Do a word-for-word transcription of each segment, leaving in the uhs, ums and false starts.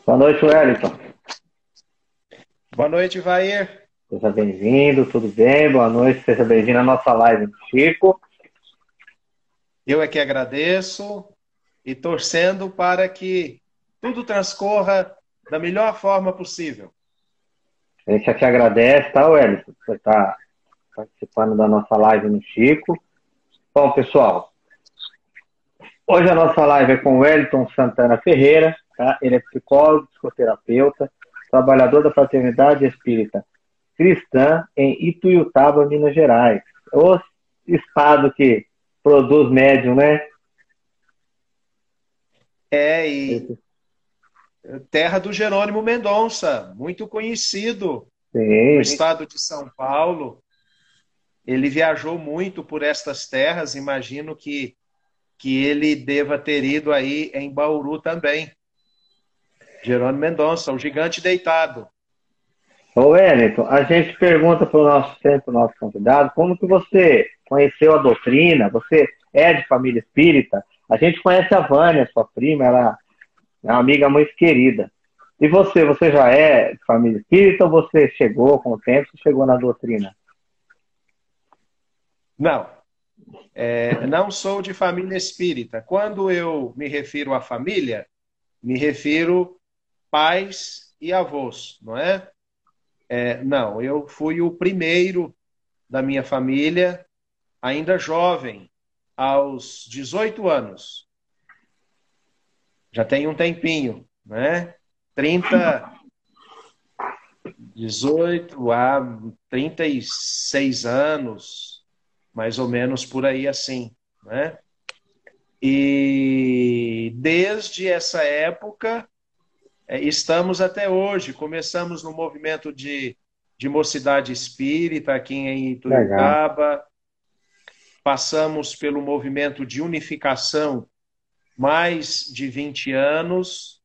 Boa noite, Wellington. Boa noite, Vair. Seja bem-vindo, tudo bem? Boa noite, seja bem-vindo à nossa live, Chico. Eu é que agradeço e torcendo para que tudo transcorra da melhor forma possível. A gente aqui agradece, tá, Wellington? Você está participando da nossa live no Chico. Bom, pessoal, hoje a nossa live é com o Wellington Santana Ferreira, tá? Ele é psicólogo, psicoterapeuta, trabalhador da Fraternidade Espírita Cristã em Ituiutaba, Minas Gerais. O estado que produz médium, né? É, e terra do Jerônimo Mendonça, muito conhecido no Sim, estado de São Paulo. Ele viajou muito por estas terras, imagino que, que ele deva ter ido aí em Bauru também. Jerônimo Mendonça, o gigante deitado. Ô Wellington, a gente pergunta para o nosso sempre o nosso convidado, como que você conheceu a doutrina? Você é de família espírita? A gente conhece a Vânia, sua prima, ela é uma amiga muito querida. E você, você já é de família espírita ou você chegou com o tempo, você chegou na doutrina? Não, é, não sou de família espírita. Quando eu me refiro à família, me refiro pais e avós, não é? É, não, eu fui o primeiro da minha família, ainda jovem, aos dezoito anos. Já tem um tempinho, né? trinta, dezoito a trinta e seis anos, mais ou menos por aí assim, né? E desde essa época é, estamos até hoje. Começamos no movimento de, de mocidade espírita aqui em Legal. Ituiutaba, passamos pelo movimento de unificação mais de vinte anos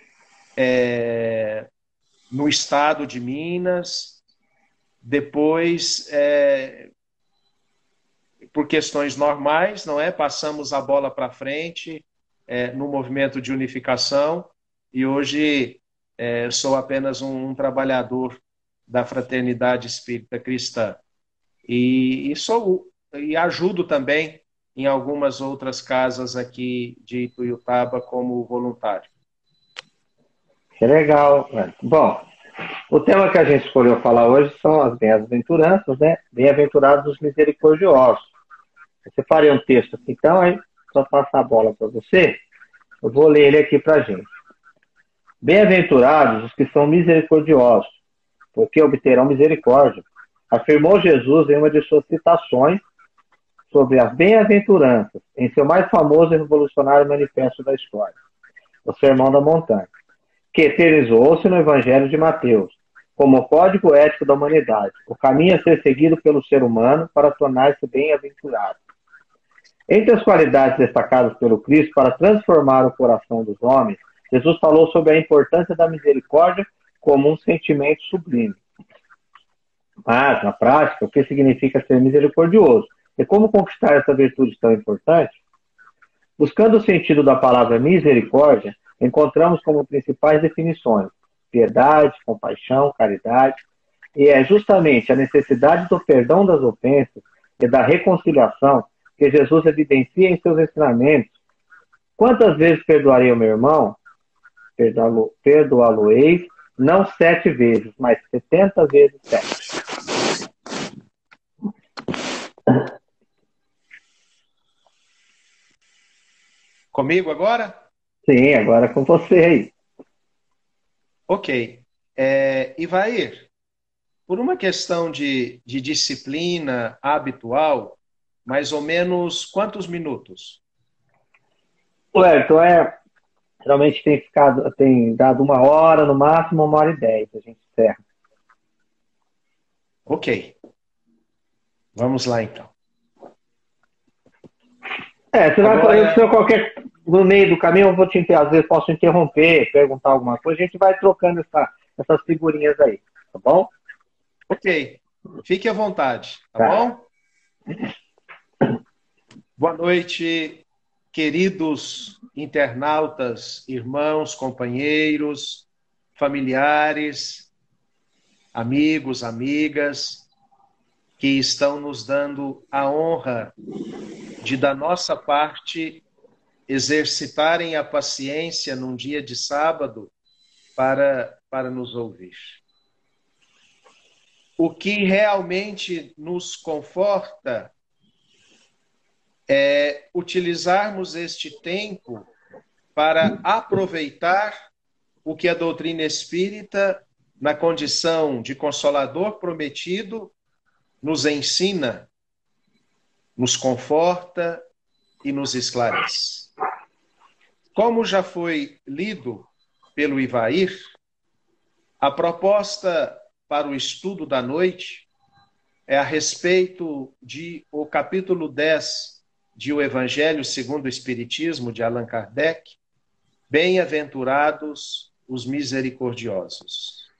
é, no estado de Minas. Depois, é, por questões normais, não é? Passamos a bola para frente é, no movimento de unificação e hoje é, sou apenas um, um trabalhador da Fraternidade Espírita Cristã. E, e, sou, e ajudo também em algumas outras casas aqui de Ituiutaba como voluntário. Que legal, Wellington. Bom, o tema que a gente escolheu falar hoje são as bem-aventuranças, né? Bem-aventurados os misericordiosos. Eu separei um texto aqui, então, aí só passar a bola para você. Eu vou ler ele aqui para a gente. Bem-aventurados os que são misericordiosos, porque obterão misericórdia, afirmou Jesus em uma de suas citações sobre as bem-aventuranças, em seu mais famoso e revolucionário manifesto da história, o Sermão da Montanha, que eternizou-se no Evangelho de Mateus, como código ético da humanidade, o caminho a ser seguido pelo ser humano para tornar-se bem-aventurado. Entre as qualidades destacadas pelo Cristo para transformar o coração dos homens, Jesus falou sobre a importância da misericórdia como um sentimento sublime. Mas, na prática, o que significa ser misericordioso? E como conquistar essa virtude tão importante? Buscando o sentido da palavra misericórdia, encontramos como principais definições piedade, compaixão, caridade, e é justamente a necessidade do perdão das ofensas e da reconciliação que Jesus evidencia em seus ensinamentos. Quantas vezes perdoarei o meu irmão? Perdoá-lo-eis, não sete vezes, mas setenta vezes sete. Comigo agora? Sim, agora com você aí. Ok. É, Ivair, por uma questão de, de disciplina habitual, mais ou menos quantos minutos? Ué, então é. Geralmente tem ficado, tem dado uma hora, no máximo uma hora e dez, a gente encerra. Ok. Vamos lá então. É, você vai fazer Agora, qualquer. No meio do caminho, eu vou te às vezes posso interromper, perguntar alguma coisa, a gente vai trocando essa, essas figurinhas aí, tá bom? ok. Fique à vontade, tá Tá. bom? Boa noite, queridos internautas, irmãos, companheiros. familiares, amigos, amigas, que estão nos dando a honra de, da nossa parte, exercitarem a paciência num dia de sábado para, para nos ouvir. O que realmente nos conforta é utilizarmos este tempo para aproveitar o que a doutrina espírita, na condição de consolador prometido, nos ensina, nos conforta e nos esclarece. Como já foi lido pelo Ivair, a proposta para o estudo da noite é a respeito de o capítulo dez de O Evangelho segundo o Espiritismo, de Allan Kardec, Bem-aventurados os misericordiosos.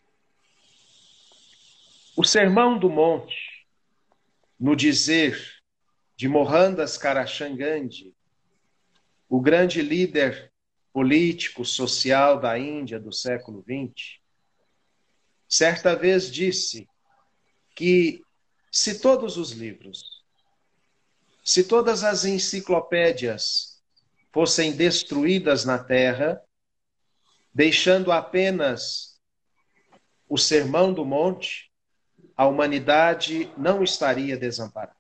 O Sermão do Monte, no dizer de Mohandas Karachand Gandhi, o grande líder político, social da Índia do século vinte, certa vez disse que se todos os livros, se todas as enciclopédias fossem destruídas na Terra, deixando apenas o Sermão do Monte, a humanidade não estaria desamparada.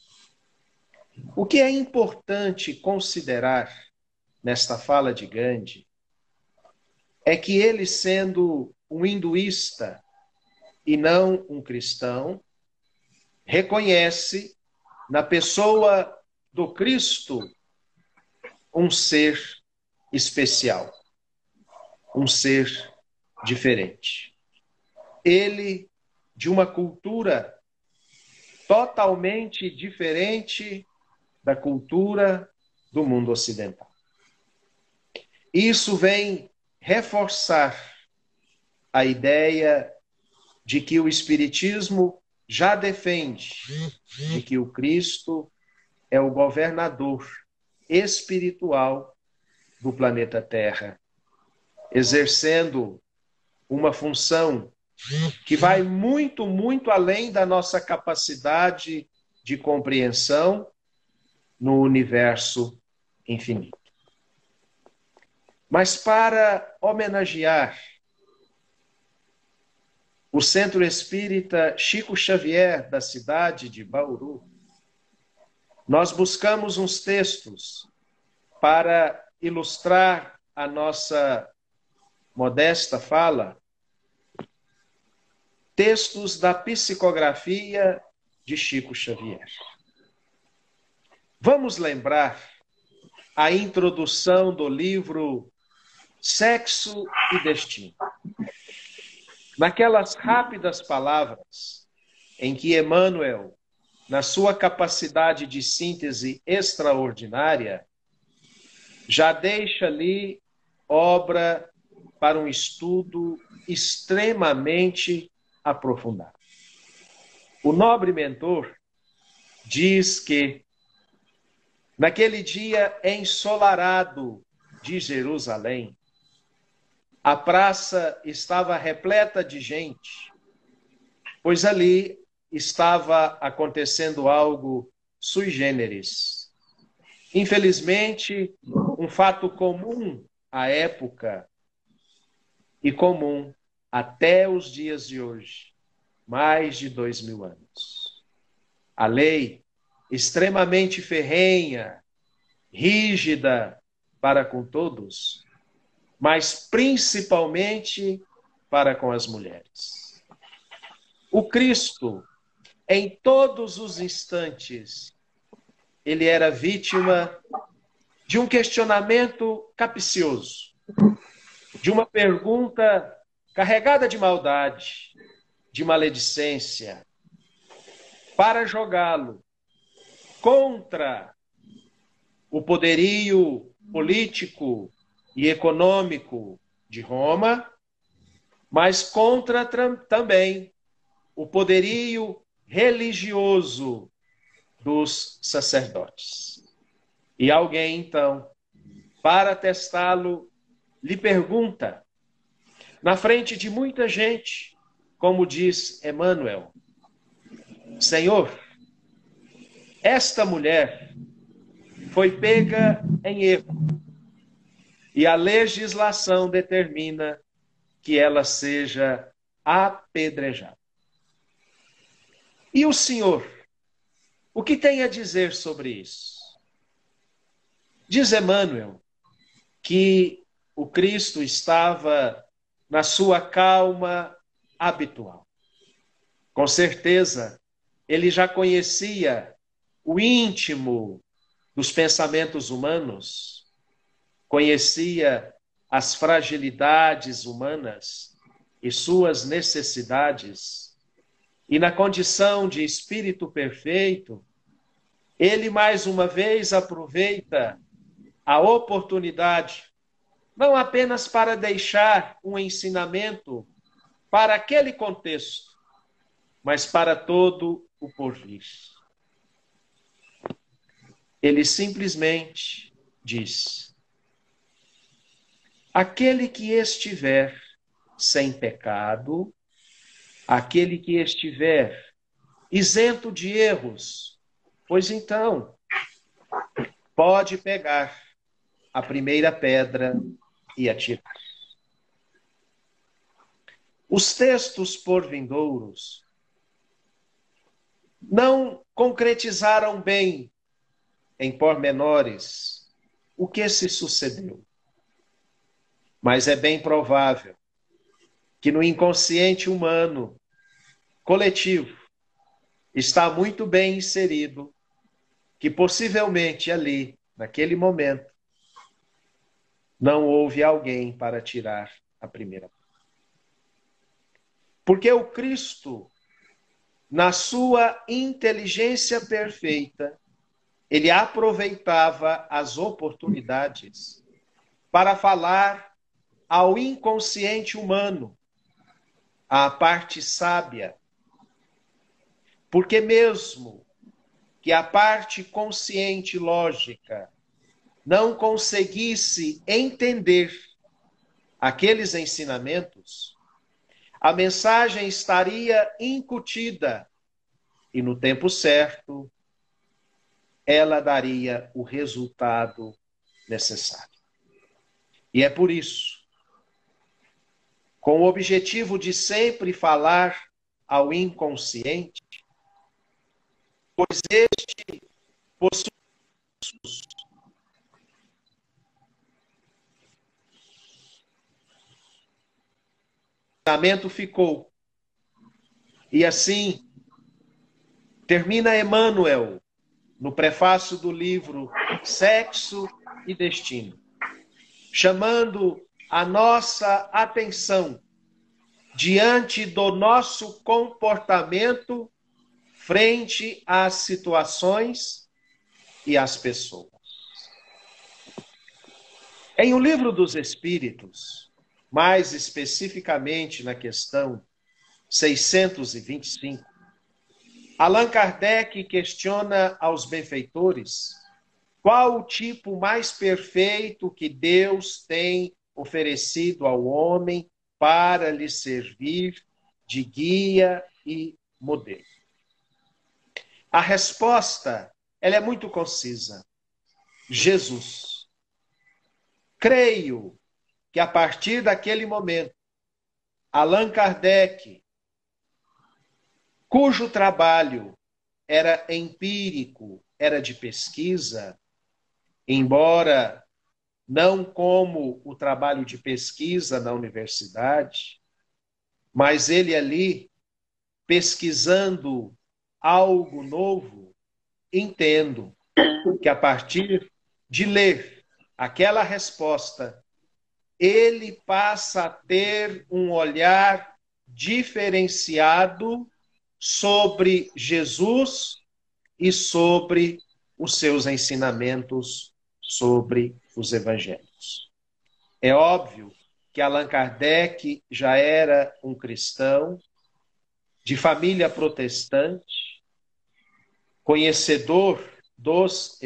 O que é importante considerar nesta fala de Gandhi é que ele, sendo um hinduísta e não um cristão, reconhece na pessoa do Cristo um ser especial, um ser diferente. Ele, de uma cultura totalmente diferente da cultura do mundo ocidental. Isso vem reforçar a ideia de que o Espiritismo já defende de que o Cristo é o governador espiritual do planeta Terra, exercendo uma função que vai muito, muito além da nossa capacidade de compreensão no universo infinito. Mas para homenagear o Centro Espírita Chico Xavier, da cidade de Bauru, nós buscamos uns textos para ilustrar a nossa modesta fala, textos da psicografia de Chico Xavier. Vamos lembrar a introdução do livro Sexo e Destino. Naquelas rápidas palavras em que Emmanuel, na sua capacidade de síntese extraordinária, já deixa ali obra para um estudo extremamente aprofundado. O nobre mentor diz que naquele dia ensolarado de Jerusalém, a praça estava repleta de gente, pois ali estava acontecendo algo sui generis. Infelizmente, um fato comum à época e comum até os dias de hoje, mais de dois mil anos. A lei extremamente ferrenha, rígida para com todos, mas principalmente para com as mulheres. O Cristo, em todos os instantes, ele era vítima de um questionamento capcioso, de uma pergunta carregada de maldade, de maledicência, para jogá-lo contra o poderio político e econômico de Roma, mas contra também o poderio religioso dos sacerdotes. E alguém, então, para testá-lo, lhe pergunta: na frente de muita gente, como diz Emmanuel: Senhor, esta mulher foi pega em erro e a legislação determina que ela seja apedrejada. E o Senhor, o que tem a dizer sobre isso? Diz Emmanuel que o Cristo estava na sua calma habitual. Com certeza, ele já conhecia o íntimo dos pensamentos humanos, conhecia as fragilidades humanas e suas necessidades, e na condição de espírito perfeito, ele mais uma vez aproveita a oportunidade, não apenas para deixar um ensinamento para aquele contexto, mas para todo o porvir. Ele simplesmente diz: aquele que estiver sem pecado, aquele que estiver isento de erros, pois então pode pegar a primeira pedra e atirar. Os textos por vindouros não concretizaram bem, em pormenores, o que se sucedeu. Mas é bem provável que no inconsciente humano coletivo está muito bem inserido que possivelmente ali, naquele momento, não houve alguém para tirar a primeira. Porque o Cristo, na sua inteligência perfeita, ele aproveitava as oportunidades para falar ao inconsciente humano, à parte sábia. Porque mesmo que a parte consciente lógica não conseguisse entender aqueles ensinamentos, a mensagem estaria incutida e no tempo certo ela daria o resultado necessário. E é por isso, com o objetivo de sempre falar ao inconsciente, pois este possui o ensinamento ficou. E assim termina Emmanuel no prefácio do livro Sexo e Destino, chamando a nossa atenção diante do nosso comportamento frente às situações e às pessoas. Em O Livro dos Espíritos, mais especificamente na questão seiscentos e vinte e cinco, Allan Kardec questiona aos benfeitores qual o tipo mais perfeito que Deus tem oferecido ao homem para lhe servir de guia e modelo. A resposta, ela é muito concisa: Jesus. Creio que a partir daquele momento, Allan Kardec, cujo trabalho era empírico, era de pesquisa, embora não como o trabalho de pesquisa na universidade, mas ele ali, pesquisando algo novo, entendo que a partir de ler aquela resposta, ele passa a ter um olhar diferenciado sobre Jesus e sobre os seus ensinamentos sobre os evangelhos. É óbvio que Allan Kardec já era um cristão de família protestante, conhecedor dos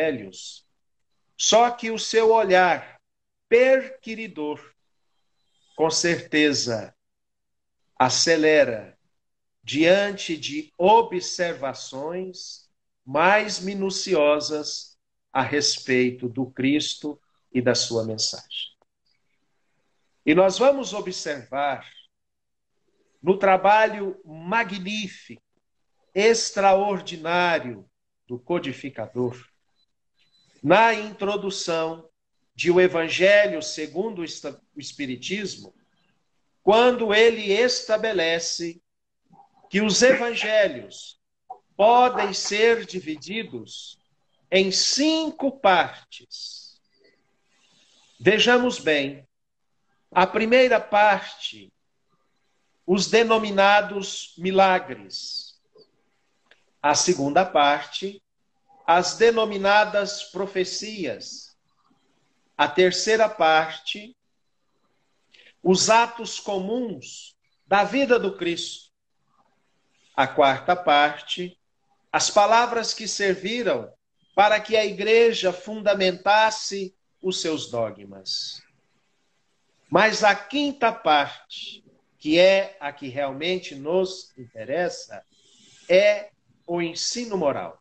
evangelhos, só que o seu olhar perquiridor com certeza, acelera diante de observações mais minuciosas a respeito do Cristo e da sua mensagem. E nós vamos observar no trabalho magnífico, extraordinário do codificador, na introdução de O Evangelho segundo o Espiritismo, quando ele estabelece que os evangelhos podem ser divididos em cinco partes. Vejamos bem, a primeira parte, os denominados milagres. A segunda parte, as denominadas profecias. A terceira parte, os atos comuns da vida do Cristo. A quarta parte, as palavras que serviram para que a igreja fundamentasse os seus dogmas. Mas a quinta parte, que é a que realmente nos interessa, é o ensino moral.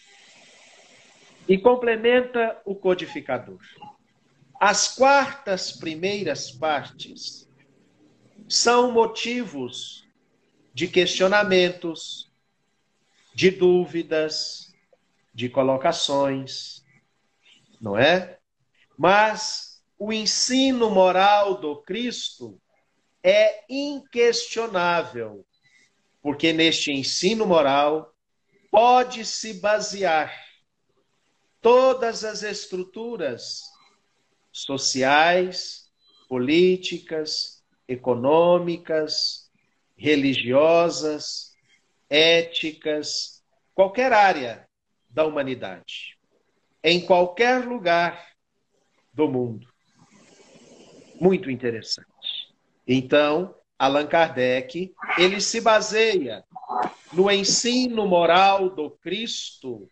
E complementa o codificador. As quartas primeiras partes são motivos de questionamentos, de dúvidas, de colocações, não é? Mas o ensino moral do Cristo é inquestionável, porque neste ensino moral pode-se basear todas as estruturas sociais, políticas, econômicas, religiosas, éticas, qualquer área da humanidade, em qualquer lugar do mundo. Muito interessante. Então, Allan Kardec, ele se baseia no ensino moral do Cristo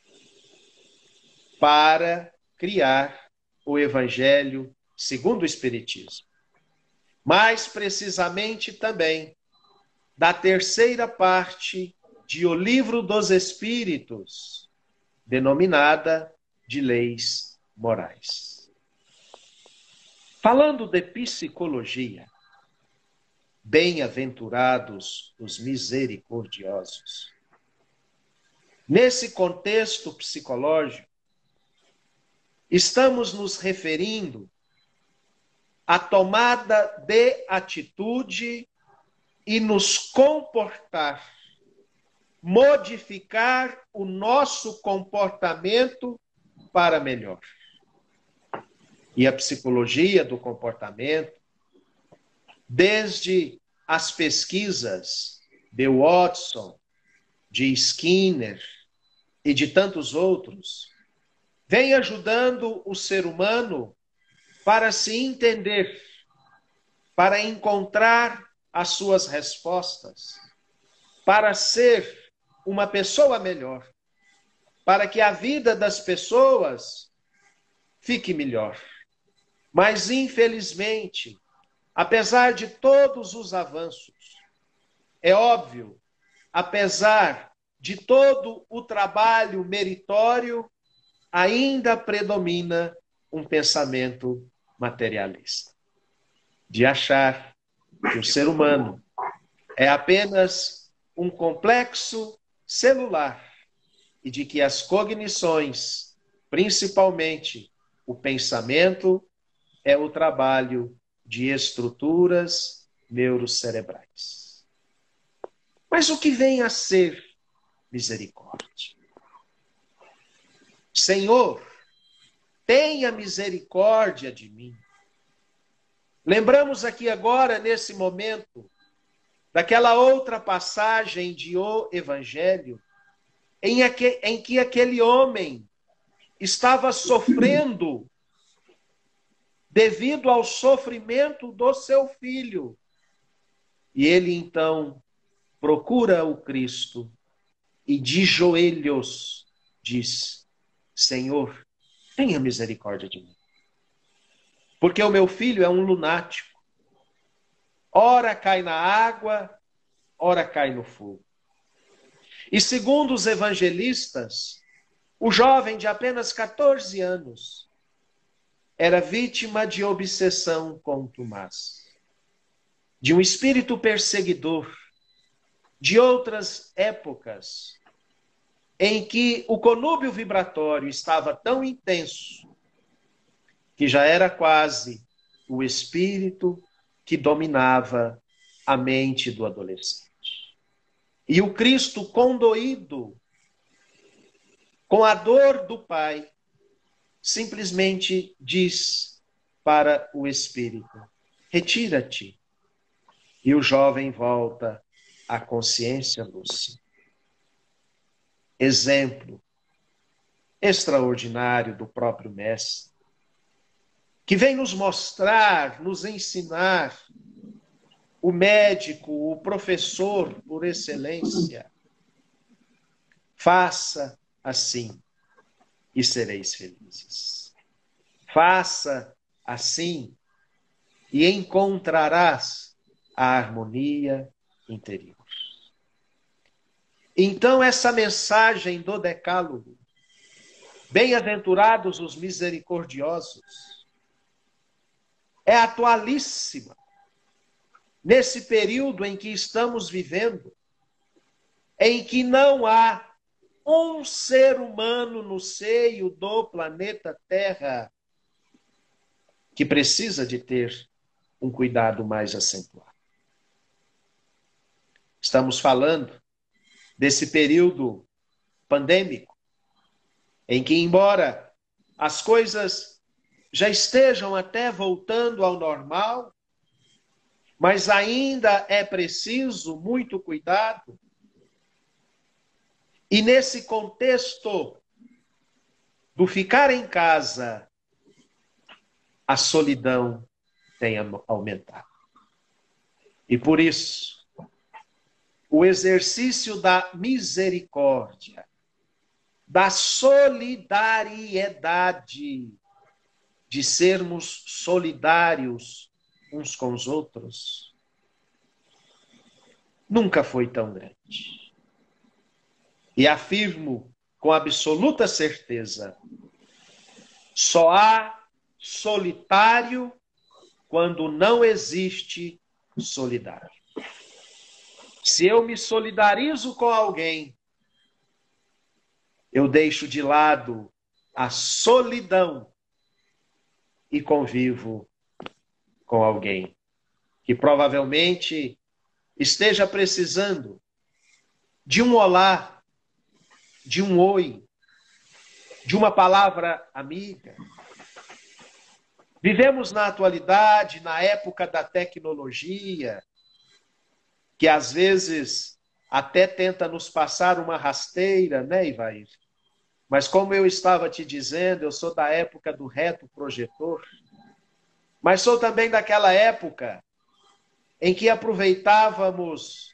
para criar o Evangelho segundo o Espiritismo. Mais precisamente também da terceira parte de O Livro dos Espíritos, denominada de Leis Morais. Falando de psicologia, bem-aventurados os misericordiosos. Nesse contexto psicológico, estamos nos referindo à tomada de atitude e nos comportar, modificar o nosso comportamento para melhor. E a psicologia do comportamento, desde as pesquisas de Watson, de Skinner e de tantos outros, vem ajudando o ser humano para se entender, para encontrar as suas respostas, para ser uma pessoa melhor, para que a vida das pessoas fique melhor. Mas, infelizmente, apesar de todos os avanços, é óbvio, apesar de todo o trabalho meritório, ainda predomina um pensamento materialista, de achar que o ser humano é apenas um complexo celular e de que as cognições, principalmente o pensamento, é o trabalho de estruturas neurocerebrais. Mas o que vem a ser misericórdia? Senhor, tenha misericórdia de mim. Lembramos aqui agora, nesse momento, daquela outra passagem de O Evangelho, em, aque, em que aquele homem estava sofrendo devido ao sofrimento do seu filho. E ele, então, procura o Cristo e de joelhos diz: Senhor, tenha misericórdia de mim. Porque o meu filho é um lunático. ora cai na água, ora cai no fogo. E segundo os evangelistas, o jovem de apenas quatorze anos era vítima de obsessão contumaz, de um espírito perseguidor, de outras épocas, em que o conúbio vibratório estava tão intenso que já era quase o espírito que dominava a mente do adolescente. E o Cristo, condoído com a dor do Pai, simplesmente diz para o espírito: retira-te. E o jovem volta à consciência lúcida. Exemplo extraordinário do próprio Mestre, que vem nos mostrar, nos ensinar, o médico, o professor por excelência. Faça assim e sereis felizes. Faça assim e encontrarás a harmonia interior. Então, essa mensagem do Decálogo, bem-aventurados os misericordiosos, é atualíssima nesse período em que estamos vivendo, em que não há um ser humano no seio do planeta Terra que precisa de ter um cuidado mais acentuado. Estamos falando desse período pandêmico, em que, embora as coisas já estejam até voltando ao normal, mas ainda é preciso muito cuidado. E nesse contexto do ficar em casa, a solidão tem aumentado. E por isso, o exercício da misericórdia, da solidariedade, de sermos solidários uns com os outros, nunca foi tão grande. E afirmo com absoluta certeza, só há solitário quando não existe solidário. Se eu me solidarizo com alguém, eu deixo de lado a solidão e convivo com alguém que provavelmente esteja precisando de um olá, de um oi, de uma palavra amiga. Vivemos na atualidade, na época da tecnologia, que às vezes até tenta nos passar uma rasteira, né, Ivair? Mas como eu estava te dizendo, eu sou da época do reto projetor, mas sou também daquela época em que aproveitávamos,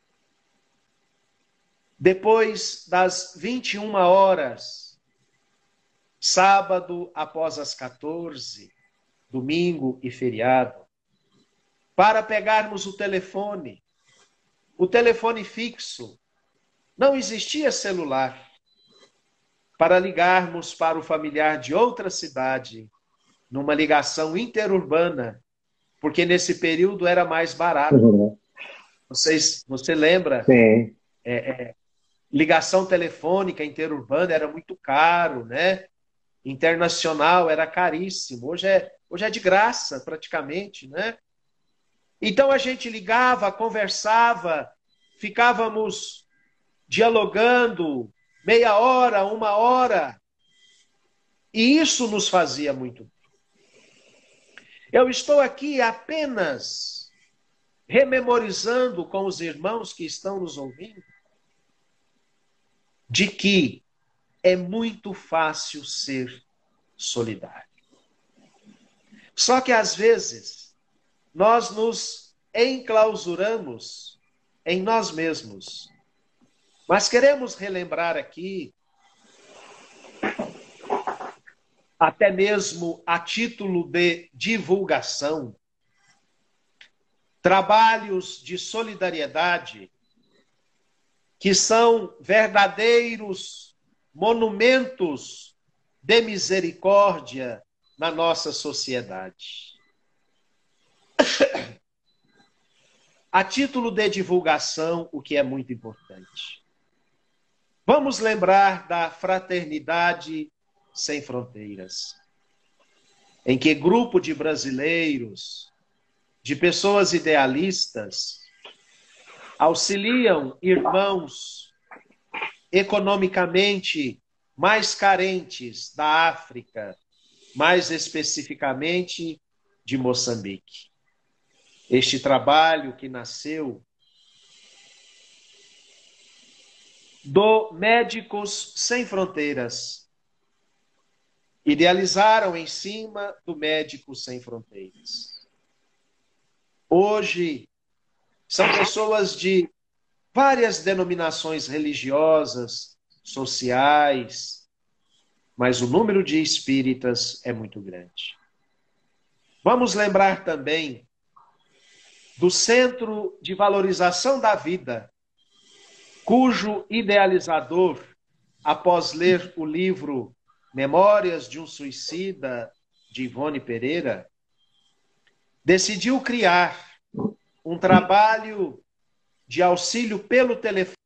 depois das vinte e uma horas, sábado após as quatorze, domingo e feriado, para pegarmos o telefone, o telefone fixo. Não existia celular, para ligarmos para o familiar de outra cidade, numa ligação interurbana, porque nesse período era mais barato. Uhum. Vocês, você lembra? Sim. É, é, ligação telefônica interurbana era muito caro, né? Internacional era caríssimo. Hoje é, hoje é de graça, praticamente, né? Então a gente ligava, conversava, ficávamos dialogando meia hora, uma hora. E isso nos fazia muito bem. Eu estou aqui apenas rememorizando com os irmãos que estão nos ouvindo de que é muito fácil ser solidário. Só que às vezes nós nos enclausuramos em nós mesmos. Mas queremos relembrar aqui, até mesmo a título de divulgação, trabalhos de solidariedade que são verdadeiros monumentos de misericórdia na nossa sociedade. A título de divulgação, o que é muito importante. Vamos lembrar da Fraternidade Sem Fronteiras, em que grupo de brasileiros, de pessoas idealistas, auxiliam irmãos economicamente mais carentes da África, mais especificamente de Moçambique. Este trabalho que nasceu do Médicos Sem Fronteiras. Idealizaram em cima do Médicos Sem Fronteiras. Hoje, são pessoas de várias denominações religiosas, sociais, mas o número de espíritas é muito grande. Vamos lembrar também do Centro de Valorização da Vida, cujo idealizador, após ler o livro Memórias de um Suicida, de Ivone Pereira, decidiu criar um trabalho de auxílio pelo telefone.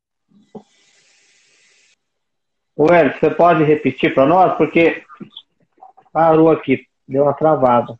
O Hélio, você pode repetir para nós? Porque parou aqui, deu uma travada.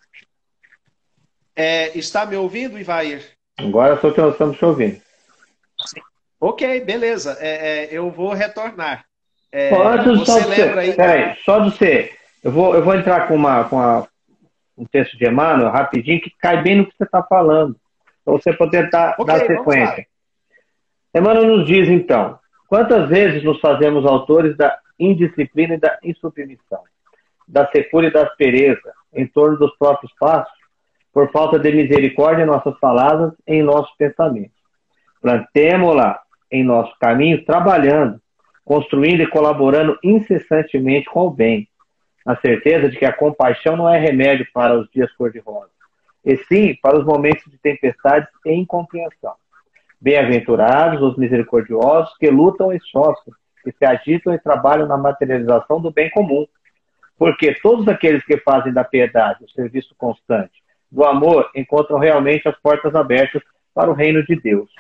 É, está me ouvindo, Ivair? Agora estou te, estamos te ouvindo. Ok, beleza. É, é, eu vou retornar. É, Bom, antes você só de lembra você, aí? peraí, só de você. Eu vou, eu vou entrar com, uma, com uma, um texto de Emmanuel, rapidinho, que cai bem no que você está falando. Para você poder tentar Ok, dar sequência. Emmanuel nos diz, então, quantas vezes nos fazemos autores da indisciplina e da insubmissão, da secura e da aspereza, em torno dos próprios passos, por falta de misericórdia em nossas palavras e em nossos pensamentos. Plantemo-la em nosso caminho, trabalhando, construindo e colaborando incessantemente com o bem, na certeza de que a compaixão não é remédio para os dias cor-de-rosa, e sim para os momentos de tempestades e incompreensão. Bem-aventurados os misericordiosos que lutam e sofrem, que se agitam e trabalham na materialização do bem comum, porque todos aqueles que fazem da piedade o serviço constante, do amor, encontram realmente as portas abertas para o reino de Deus.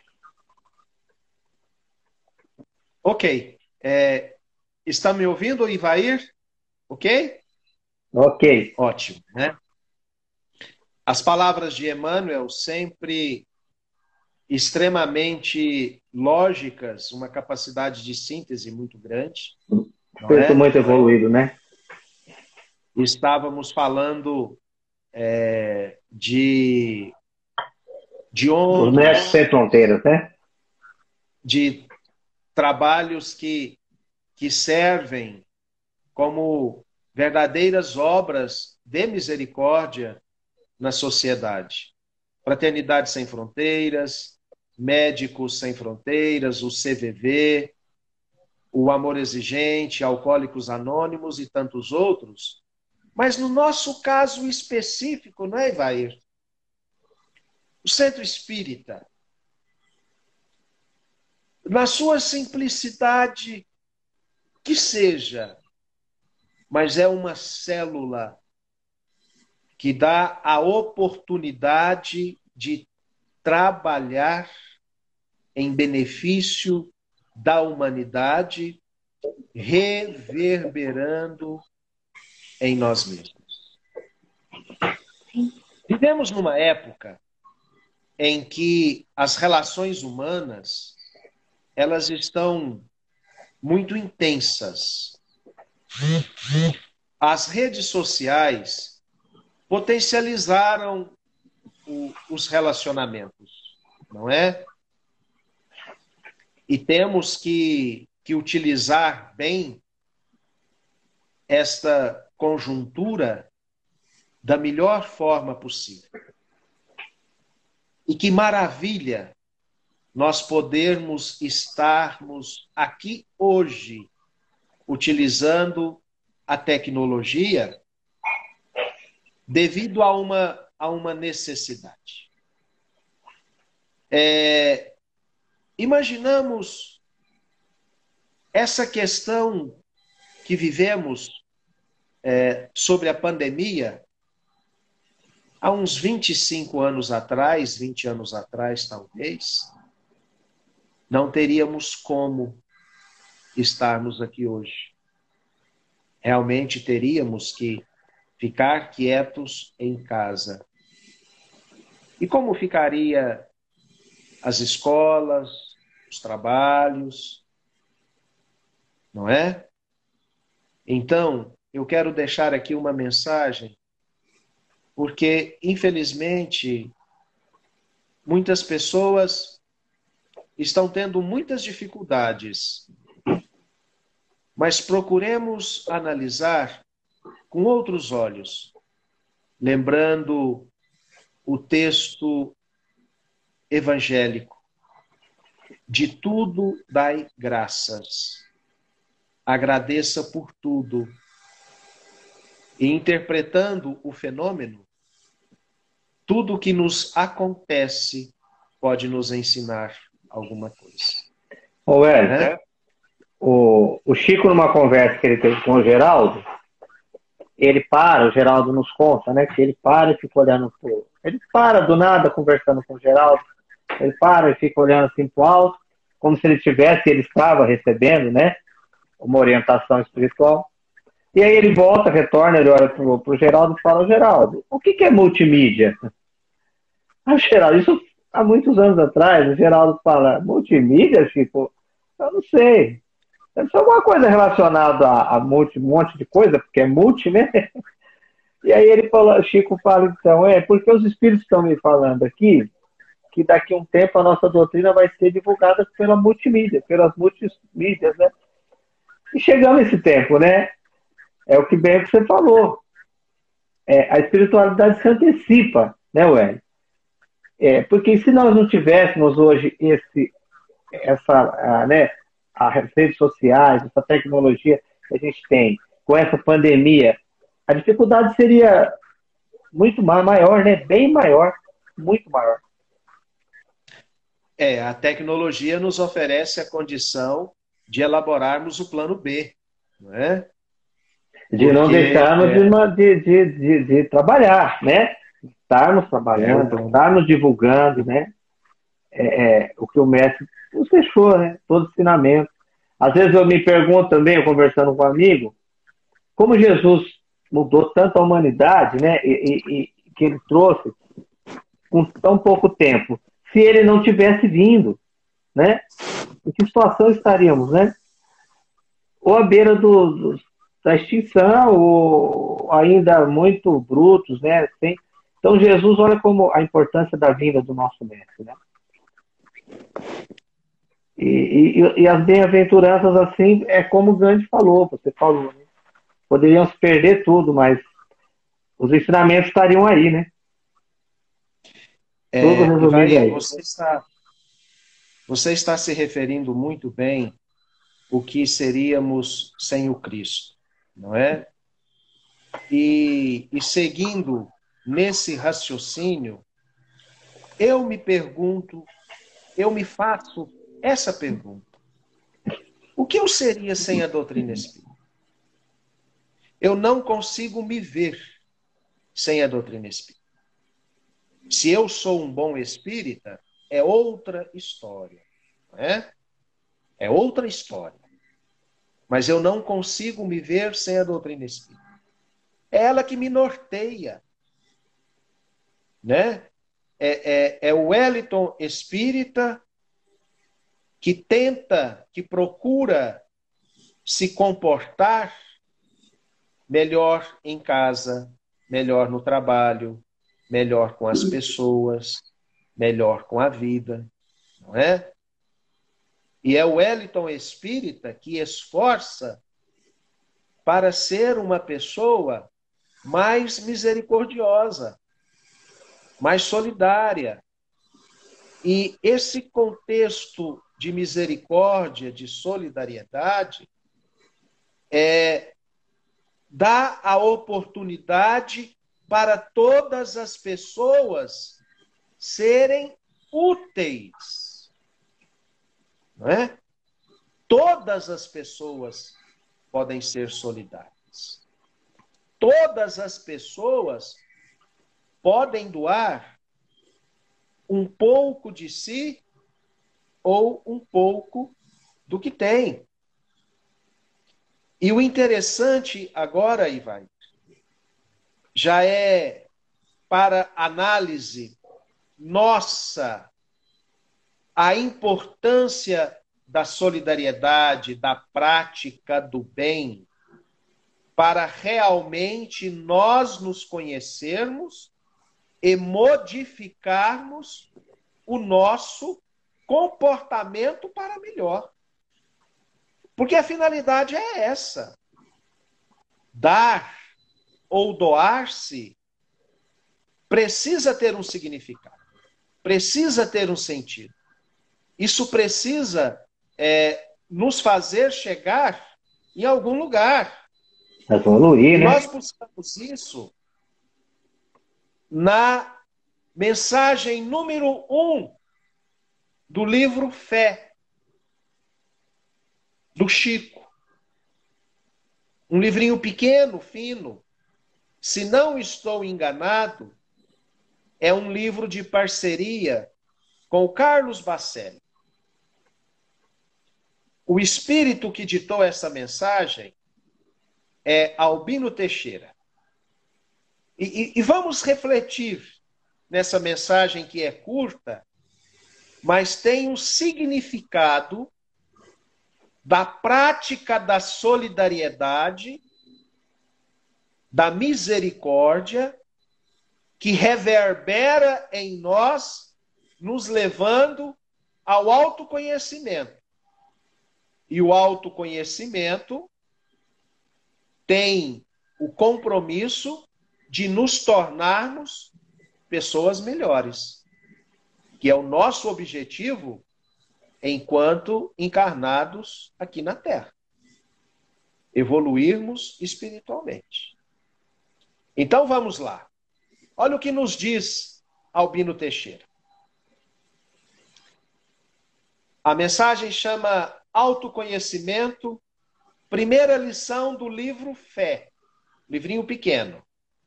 Ok. É, está me ouvindo, Ivair? Ok? Ok. Ótimo, né? As palavras de Emmanuel sempre extremamente lógicas, uma capacidade de síntese muito grande. Penso é? muito evoluído, né? Estávamos falando é, de, de ondas, os médicos sem fronteiras, né? De trabalhos que, que servem como verdadeiras obras de misericórdia na sociedade. Fraternidade Sem Fronteiras, Médicos Sem Fronteiras, o C V V, o Amor Exigente, Alcoólicos Anônimos e tantos outros. Mas no nosso caso específico, não é, Ivair? O Centro Espírita, na sua simplicidade que seja, mas é uma célula que dá a oportunidade de trabalhar em benefício da humanidade, reverberando em nós mesmos. Vivemos numa época em que as relações humanas elas estão muito intensas. As redes sociais potencializaram o, os relacionamentos, não é? E temos que, que utilizar bem esta conjuntura da melhor forma possível. E que maravilha nós podermos estarmos aqui hoje utilizando a tecnologia devido a uma, a uma necessidade. É, imaginamos essa questão que vivemos é, sobre a pandemia há uns vinte e cinco anos atrás, vinte anos atrás, talvez, não teríamos como estarmos aqui hoje. Realmente teríamos que ficar quietos em casa. E como ficaria as escolas, os trabalhos, não é? Então, eu quero deixar aqui uma mensagem, porque, infelizmente, muitas pessoas estão tendo muitas dificuldades, mas procuremos analisar com outros olhos, lembrando o texto evangélico: de tudo dai graças, agradeça por tudo. E interpretando o fenômeno, tudo que nos acontece pode nos ensinar alguma coisa. Ô, Hélio, né? o, o Chico, numa conversa que ele teve com o Geraldo, ele para, o Geraldo nos conta, né? Que ele para e fica olhando pro... Ele para do nada conversando com o Geraldo, ele para e fica olhando assim pro alto, como se ele tivesse, ele estava recebendo, né? Uma orientação espiritual. E aí ele volta, retorna, ele olha pro, pro Geraldo e fala: Geraldo, o que, que é multimídia? Ah, Geraldo, isso há muitos anos atrás, o Geraldo fala: multimídia, Chico? Eu não sei. Deve ser alguma coisa relacionada a, a multi, um monte de coisa, porque é multi, né? E aí ele fala, Chico fala, então, é, porque os espíritos estão me falando aqui que daqui a um tempo a nossa doutrina vai ser divulgada pela multimídia, pelas multimídias, né? E chegamos nesse tempo, né? É o que bem que você falou. É, a espiritualidade se antecipa, né, Ué? É, porque se nós não tivéssemos hoje esse, essa, a, né, as redes sociais, essa tecnologia que a gente tem, com essa pandemia, a dificuldade seria muito maior, né? Bem maior, muito maior. É, a tecnologia nos oferece a condição de elaborarmos o plano B, não é? De Porque não deixarmos de, é, uma, de, de, de, de trabalhar, né? Estarmos é o trabalhando, plano. estarmos divulgando, né? É, é, o que o mestre nos deixou, né? Todo ensinamento. Às vezes eu me pergunto também, eu conversando com um amigo, como Jesus mudou tanto a humanidade, né? E, e, e que ele trouxe com tão pouco tempo. Se ele não tivesse vindo, né? Em que situação estaríamos, né? Ou à beira do, do, da extinção, ou ainda muito brutos, né? Assim. Então Jesus, olha como a importância da vinda do nosso mestre, né? E, e, e as bem-aventuranças, assim, é como o Gandhi falou, você falou, né? Poderiam se perder tudo, mas os ensinamentos estariam aí, né? Tudo É, resumido Ivaí, aí. você está, você está se referindo muito bem o que seríamos sem o Cristo, não é? E, e seguindo nesse raciocínio, eu me pergunto, eu me faço essa pergunta: o que eu seria sem a doutrina espírita? Eu não consigo me ver sem a doutrina espírita. Se eu sou um bom espírita, é outra história, não é? É outra história. Mas eu não consigo me ver sem a doutrina espírita. É ela que me norteia, né? É, é, é o Wellington espírita que tenta, que procura se comportar melhor em casa, melhor no trabalho, melhor com as pessoas, melhor com a vida, não é? E é o Wellington espírita que esforça para ser uma pessoa mais misericordiosa, mais solidária. E esse contexto de misericórdia, de solidariedade, é, dá a oportunidade para todas as pessoas serem úteis. Não é? Todas as pessoas podem ser solidárias. Todas as pessoas podem doar um pouco de si ou um pouco do que tem. E o interessante agora, Ivan, já é para análise nossa a importância da solidariedade, da prática do bem, para realmente nós nos conhecermos e modificarmos o nosso comportamento para melhor. Porque a finalidade é essa. Dar ou doar-se precisa ter um significado, precisa ter um sentido. Isso precisa é, nos fazer chegar em algum lugar. Evoluir, E né? nós buscamos isso na mensagem número um do livro Fé, do Chico. Um livrinho pequeno, fino. Se não estou enganado, é um livro de parceria com o Carlos Bacelli. O espírito que ditou essa mensagem é Albino Teixeira. E, e, e vamos refletir nessa mensagem que é curta, mas tem um significado da prática da solidariedade, da misericórdia, que reverbera em nós, nos levando ao autoconhecimento. E o autoconhecimento tem o compromisso de nos tornarmos pessoas melhores, que é o nosso objetivo enquanto encarnados aqui na Terra. Evoluirmos espiritualmente. Então vamos lá. Olha o que nos diz Albino Teixeira. A mensagem chama Autoconhecimento, primeira lição do livro Fé, livrinho pequeno.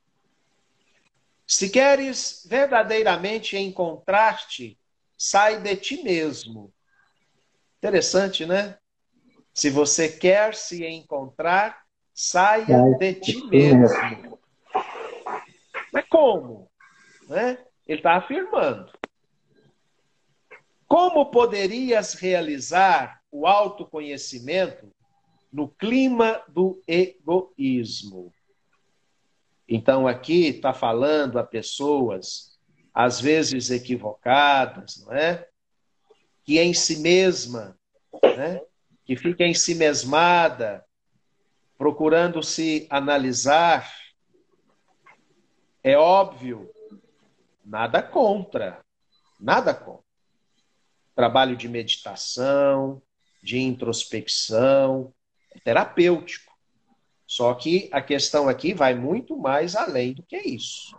Se queres verdadeiramente encontrar-te, sai de ti mesmo. Interessante, né? Se você quer se encontrar, saia de ti mesmo. Mas como? Né? Ele está afirmando. Como poderias realizar o autoconhecimento no clima do egoísmo? Então, aqui está falando a pessoas, às vezes equivocadas, não é? Que em si mesma, né? Que fica em si mesmada, procurando se analisar. É óbvio, nada contra, nada contra. Trabalho de meditação, de introspecção, é terapêutico. Só que a questão aqui vai muito mais além do que isso.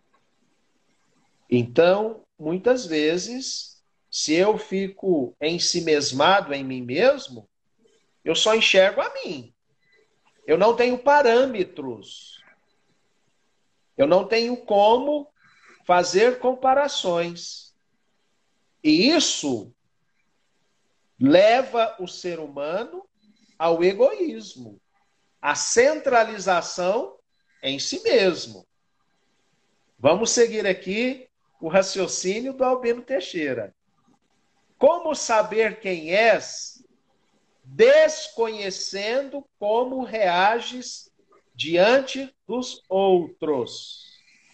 Então, muitas vezes, se eu fico ensimesmado em mim mesmo, eu só enxergo a mim. Eu não tenho parâmetros. Eu não tenho como fazer comparações. E isso leva o ser humano ao egoísmo, à centralização em si mesmo. Vamos seguir aqui o raciocínio do Albino Teixeira. Como saber quem és, desconhecendo como reages diante dos outros?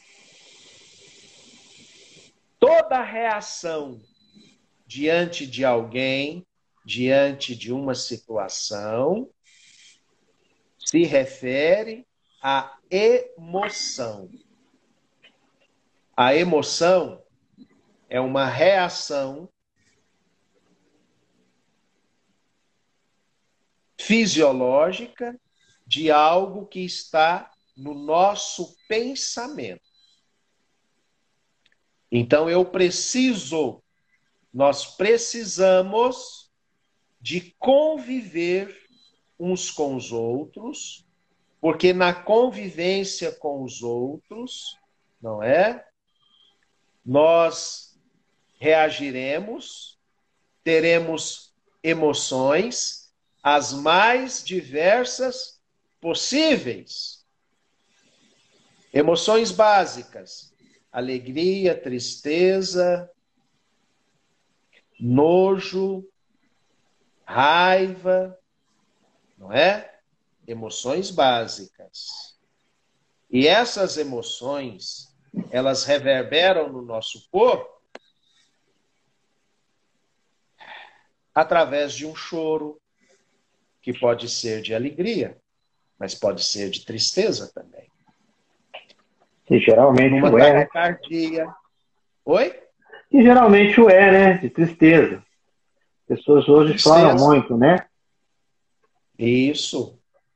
Toda reação diante de alguém, diante de uma situação, se refere à emoção. A emoção é uma reação fisiológica de algo que está no nosso pensamento. Então, eu preciso nós precisamos de conviver uns com os outros, porque na convivência com os outros, não é? Nós reagiremos, teremos emoções as mais diversas possíveis. Emoções básicas: alegria, tristeza, nojo, raiva, não é? Emoções básicas. E essas emoções, elas reverberam no nosso corpo através de um choro, que pode ser de alegria, mas pode ser de tristeza também. Que geralmente Numa o é, né? taquicardia. Oi? Que geralmente o é, né? De tristeza. As pessoas hoje choram Tristeza. muito, né? Isso.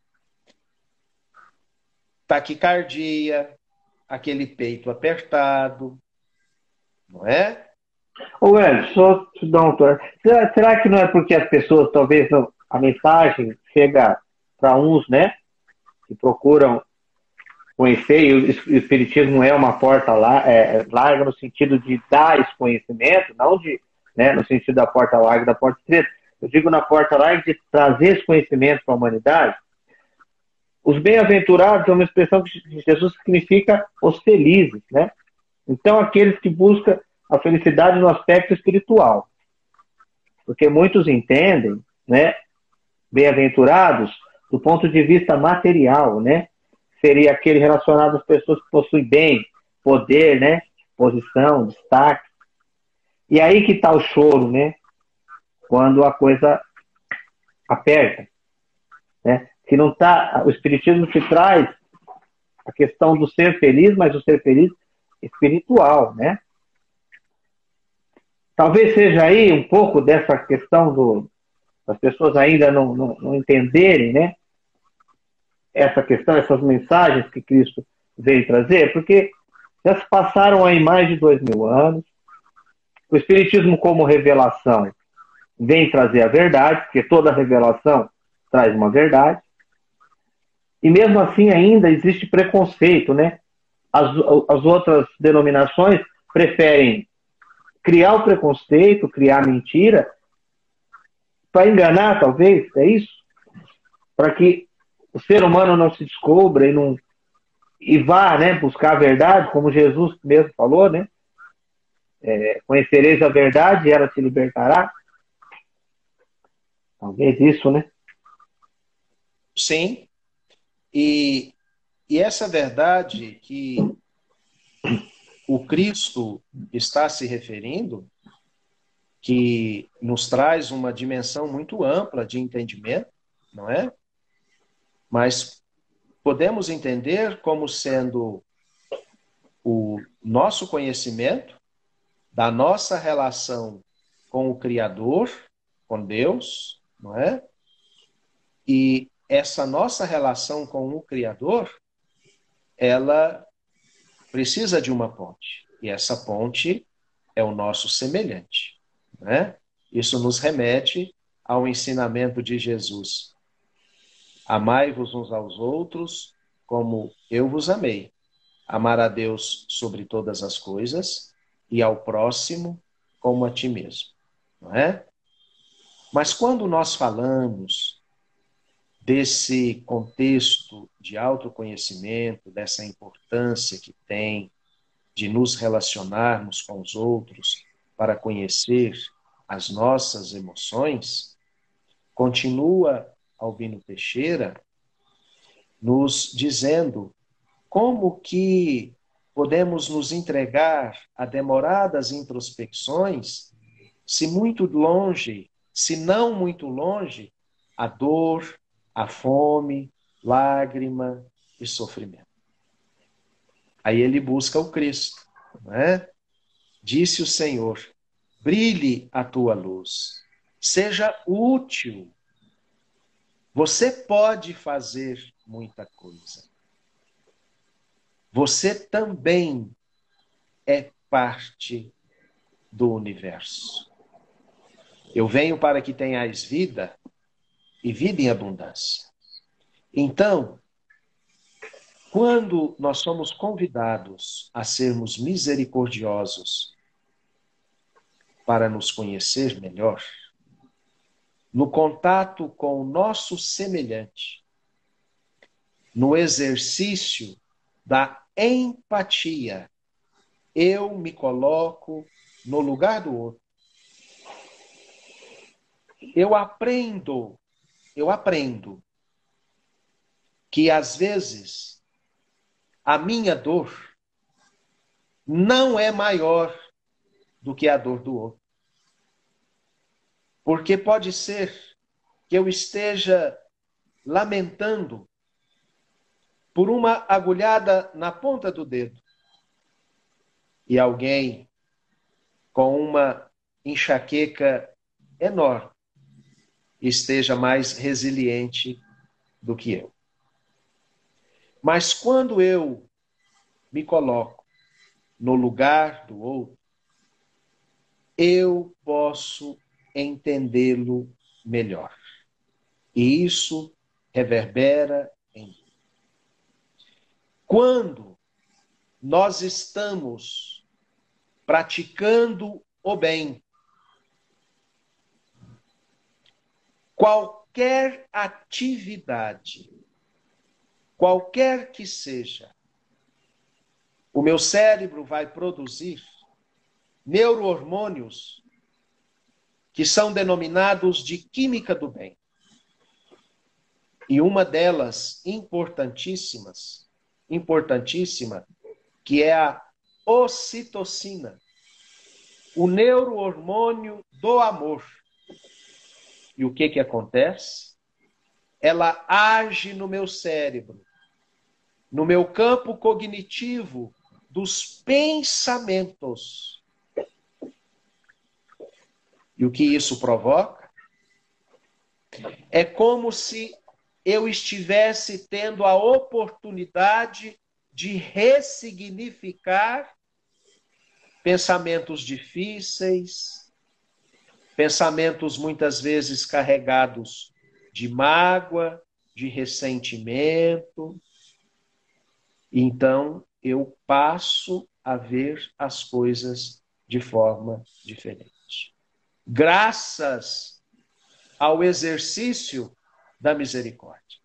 Taquicardia, aquele peito apertado, não é? Ô, Hélio, só te dar um toque. Será, será que não é porque as pessoas, talvez, não, a mensagem chega para uns, né? Que procuram conhecer, e o Espiritismo é uma porta lá, é, larga no sentido de dar esse conhecimento, não de, né, no sentido da porta larga e da porta estreita. Eu digo na porta larga de trazer esse conhecimento para a humanidade. Os bem-aventurados é uma expressão que Jesus significa os felizes, né? Então, aqueles que buscam a felicidade no aspecto espiritual. Porque muitos entendem, né, bem-aventurados do ponto de vista material, né? Seria aquele relacionado às pessoas que possuem bem, poder, né? Posição, destaque. E aí que está o choro, né? Quando a coisa aperta, né? Que não tá, o espiritismo te traz a questão do ser feliz, mas o ser feliz espiritual, né? Talvez seja aí um pouco dessa questão do, das pessoas ainda não, não, não entenderem, né? Essa questão, essas mensagens que Cristo veio trazer, porque já se passaram aí mais de dois mil anos. O Espiritismo, como revelação, vem trazer a verdade, porque toda revelação traz uma verdade. E mesmo assim ainda existe preconceito, né? As, as outras denominações preferem criar o preconceito, criar mentira, para enganar, talvez, é isso? Para que o ser humano não se descubra e não e vá, né, buscar a verdade, como Jesus mesmo falou, né? É, conhecereis a verdade e ela te libertará. Talvez isso, né? Sim. E, e essa verdade que o Cristo está se referindo, que nos traz uma dimensão muito ampla de entendimento, não é? Mas podemos entender como sendo o nosso conhecimento da nossa relação com o Criador, com Deus, não é? E essa nossa relação com o Criador, ela precisa de uma ponte. E essa ponte é o nosso semelhante, né? Isso nos remete ao ensinamento de Jesus. Amai-vos uns aos outros como eu vos amei. Amar a Deus sobre todas as coisas e ao próximo como a ti mesmo, não é? Mas quando nós falamos desse contexto de autoconhecimento, dessa importância que tem de nos relacionarmos com os outros para conhecer as nossas emoções, continua Albino Teixeira nos dizendo como que podemos nos entregar a demoradas introspecções se muito longe, se não muito longe, a dor, a fome, lágrima e sofrimento. Aí ele busca o Cristo, não é? Disse o Senhor: brilhe a tua luz, seja útil. Você pode fazer muita coisa. Você também é parte do universo. Eu venho para que tenhais vida e vida em abundância. Então, quando nós somos convidados a sermos misericordiosos para nos conhecer melhor, no contato com o nosso semelhante, no exercício da empatia, eu me coloco no lugar do outro. Eu aprendo, eu aprendo que às vezes a minha dor não é maior do que a dor do outro. Porque pode ser que eu esteja lamentando por uma agulhada na ponta do dedo e alguém com uma enxaqueca enorme esteja mais resiliente do que eu. Mas quando eu me coloco no lugar do outro, eu posso entendê-lo melhor. E isso reverbera em mim. Quando nós estamos praticando o bem, qualquer atividade, qualquer que seja, o meu cérebro vai produzir neurohormônios que são denominados de química do bem. E uma delas, importantíssimas, importantíssima, que é a ocitocina, o neurohormônio do amor. E o que que acontece? Ela age no meu cérebro, no meu campo cognitivo dos pensamentos. E o que isso provoca? É como se eu estivesse tendo a oportunidade de ressignificar pensamentos difíceis, pensamentos muitas vezes carregados de mágoa, de ressentimento. Então, eu passo a ver as coisas de forma diferente. Graças ao exercício da misericórdia,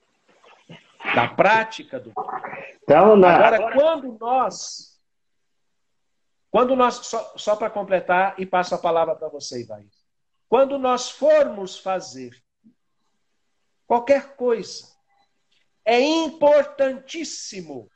da prática do bem. Então, na... Agora, quando nós, quando nós, só, só para completar e passo a palavra para você, Ivair. Quando nós formos fazer qualquer coisa, é importantíssimo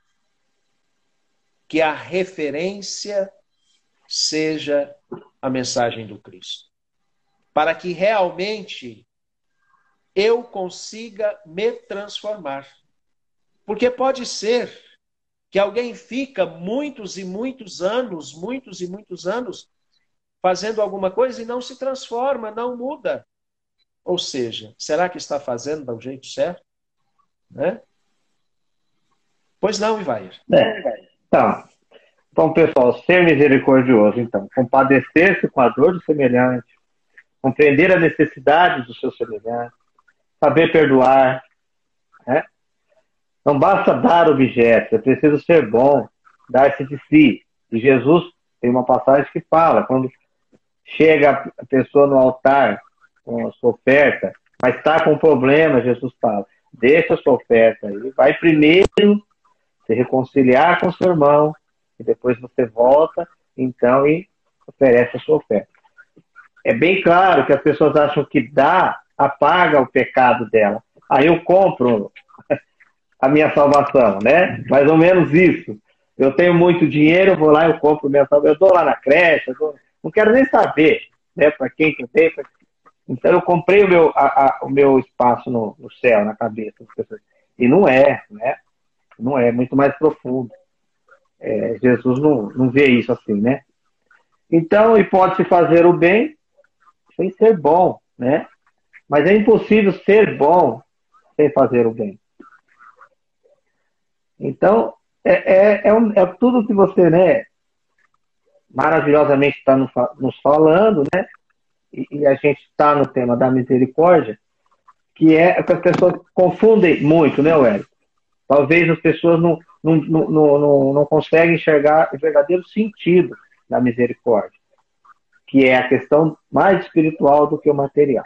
que a referência seja a mensagem do Cristo, para que realmente eu consiga me transformar. Porque pode ser que alguém fica muitos e muitos anos, muitos e muitos anos, fazendo alguma coisa e não se transforma, não muda. Ou seja, será que está fazendo do jeito certo? Né? Pois não, Ivair. É. Então, então, pessoal, ser misericordioso, então, compadecer-se com a dor do semelhante, compreender a necessidade do seu semelhante, saber perdoar, né? Não basta dar objetos, é preciso ser bom, dar-se de si. E Jesus tem uma passagem que fala, quando chega a pessoa no altar com a sua oferta, mas está com um problema, Jesus fala, deixa a sua oferta aí, vai primeiro se reconciliar com o seu irmão, e depois você volta, então, e oferece a sua oferta. É bem claro que as pessoas acham que dá, apaga o pecado dela. Aí eu compro a minha salvação, né? Mais ou menos isso. Eu tenho muito dinheiro, eu vou lá, eu compro minha salvação, eu dou lá na creche, eu dou... não quero nem saber, né? Para quem que eu tenho. Pra... Então eu comprei o meu, a, a, o meu espaço no, no céu, na cabeça das pessoas. E não é, né? Não é, é muito mais profundo. É, Jesus não, não vê isso assim, né? Então, e pode-se fazer o bem sem ser bom, né? Mas é impossível ser bom sem fazer o bem. Então, é, é, é, um, é tudo que você, né, maravilhosamente está nos falando, né? e, e a gente está no tema da misericórdia, que é que as pessoas confundem muito, né, Wélio? Talvez as pessoas não, não, não, não, não conseguem enxergar o verdadeiro sentido da misericórdia, que é a questão mais espiritual do que o material.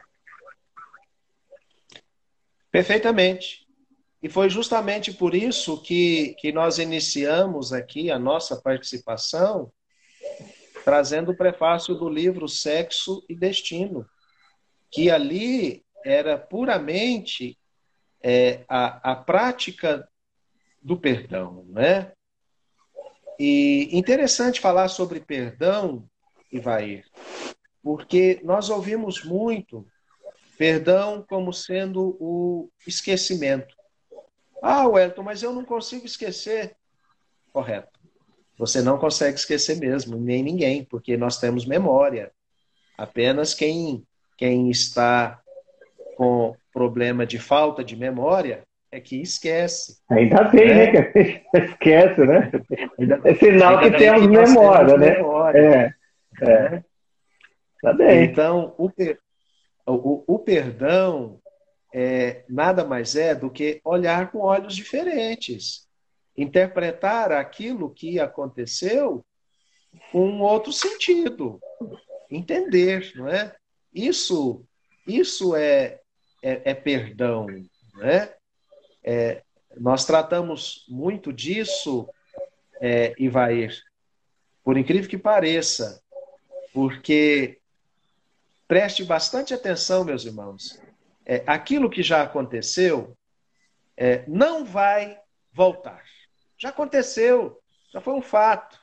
Perfeitamente. E foi justamente por isso que, que nós iniciamos aqui a nossa participação trazendo o prefácio do livro Sexo e Destino, que ali era puramente é, a, a prática do perdão, né? E interessante falar sobre perdão, Ivair, porque nós ouvimos muito perdão como sendo o esquecimento. Ah, Wellington, mas eu não consigo esquecer. Correto. Você não consegue esquecer mesmo, nem ninguém, porque nós temos memória. Apenas quem, quem está com problema de falta de memória é que esquece. Ainda bem, né? né? Que a gente esquece, né? É sinal Ainda que bem temos que nós memória, temos né? memória. É, é. Tá bem. Então, o, o, o perdão é, nada mais é do que olhar com olhos diferentes. Interpretar aquilo que aconteceu com um outro sentido. Entender, não é? Isso, isso é, é, é perdão, não é? É, nós tratamos muito disso, é, Ivair, por incrível que pareça, porque preste bastante atenção, meus irmãos. É, aquilo que já aconteceu é, não vai voltar. Já aconteceu, já foi um fato.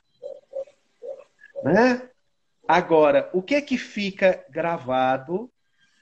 Né? Agora, o que é que fica gravado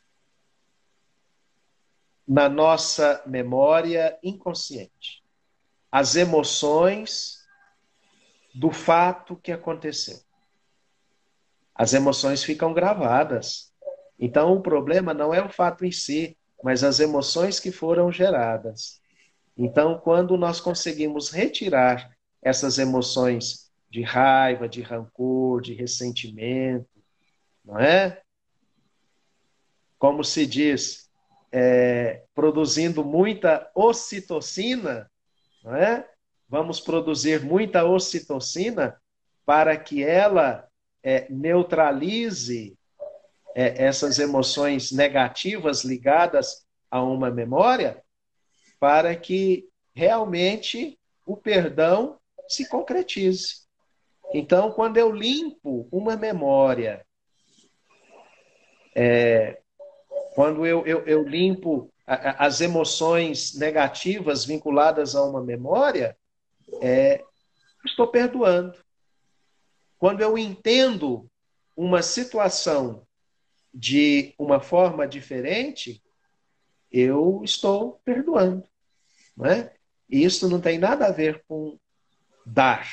na nossa memória inconsciente? As emoções do fato que aconteceu. As emoções ficam gravadas. Então, o problema não é o fato em si, mas as emoções que foram geradas. Então, quando nós conseguimos retirar essas emoções de raiva, de rancor, de ressentimento, não é? Como se diz, é, produzindo muita ocitocina, não é? Vamos produzir muita ocitocina para que ela é, neutralize é, essas emoções negativas ligadas a uma memória, para que realmente o perdão se concretize. Então, quando eu limpo uma memória, é, quando eu, eu, eu limpo a, a, as emoções negativas vinculadas a uma memória, é, estou perdoando. Quando eu entendo uma situação de uma forma diferente, eu estou perdoando. Não é? E isso não tem nada a ver com dar,